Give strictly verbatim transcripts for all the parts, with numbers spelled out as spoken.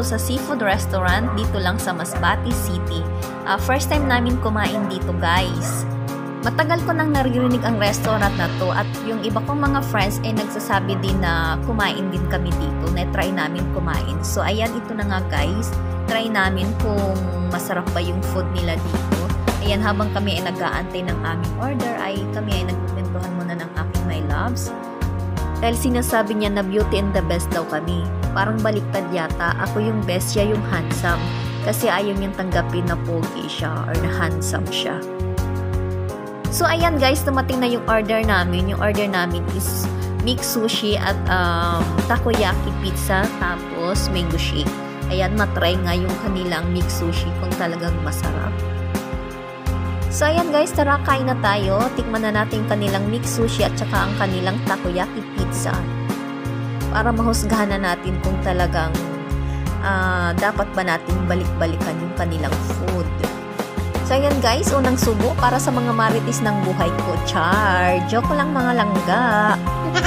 sa seafood restaurant dito lang sa Masbate City. Uh, first time namin kumain dito, guys. Matagal ko nang naririnig ang restaurant na to at yung iba kong mga friends ay nagsasabi din na kumain din kami dito, na try namin kumain. So ayan, ito na nga guys, try namin kung masarap ba yung food nila dito. Ayan, habang kami ay nag-aantay ng aming order ay kami ay nagkwentuhan muna ng aking my loves. Dahil sinasabi niya na beauty and the best daw kami. Parang baliktad yata, ako yung best, siya yung handsome. Kasi ayaw niyang tanggapin na pogi siya or na handsome siya. So ayan guys, dumating na yung order namin. Yung order namin is mixed sushi at um, takoyaki pizza, tapos mango shake. Ayan, matry nga yung kanilang mixed sushi kung talagang masarap. So ayan guys, tara kain na tayo. Tikman na natin kanilang mixed sushi at saka ang kanilang takoyaki pizza. Para mahusgahan na natin kung talagang uh, dapat ba natin balik-balikan yung kanilang food. So ayan guys, unang subo para sa mga marites ng buhay ko. Char! Joke lang mga langga.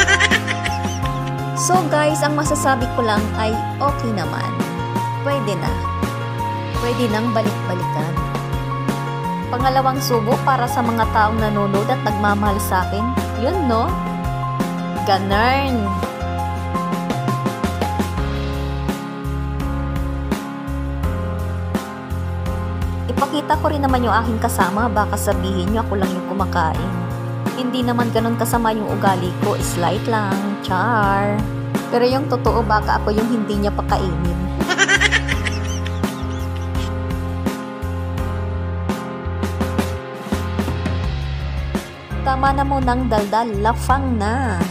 So guys, ang masasabi ko lang ay okay naman. Pwede na. Pwede nang balik-balikan. Pangalawang subo para sa mga taong nanonood at nagmamahal sa akin. Yun no? Ganern! Ipakita ko rin naman yung aking kasama, baka sabihin nyo ako lang yung kumakain. Hindi naman ganun kasama yung ugali ko, slight lang, char. Pero yung totoo, baka ako yung hindi niya pakainin. Tama na mo ng daldal, lafang na.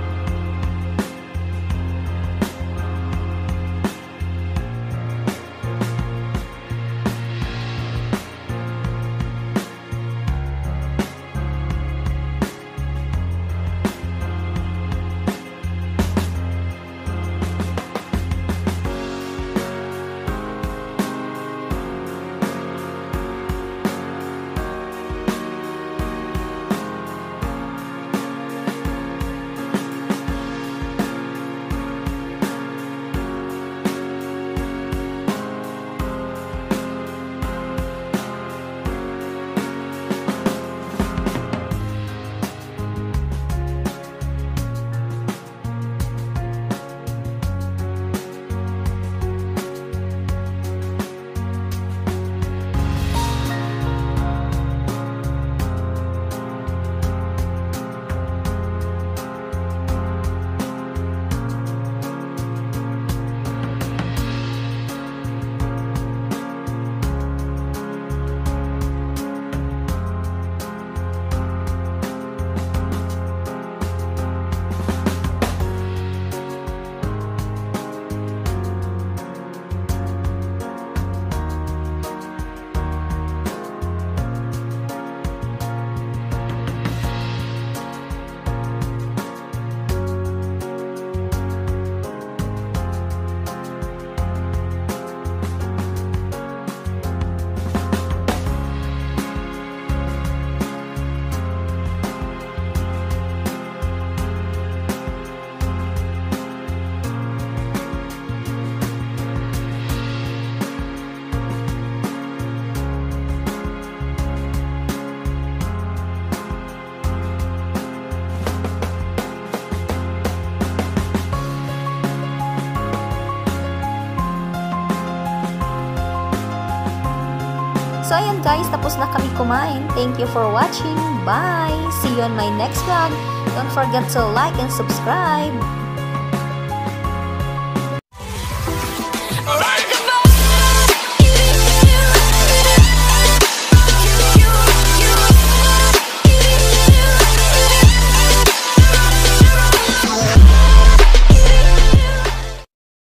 So ayan guys, tapos na kami kumain. Thank you for watching. Bye! See you on my next vlog. Don't forget to like and subscribe.